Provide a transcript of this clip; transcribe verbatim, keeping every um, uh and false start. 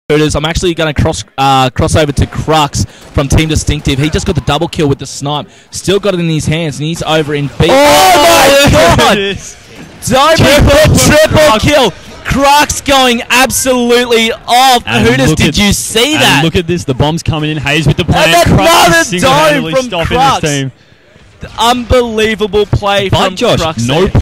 I'm actually going to cross uh, cross over to Crux from Team Distinctive. He just got the double kill with the snipe. Still got it in his hands, and he's over in B. Oh, oh my god! Triple, triple kill! Crux going absolutely off. Hooters, did you see that? Look at this. The bomb's coming in. Hayes with the plan. And another dome from Crux. Unbelievable play but from Josh, Crux. no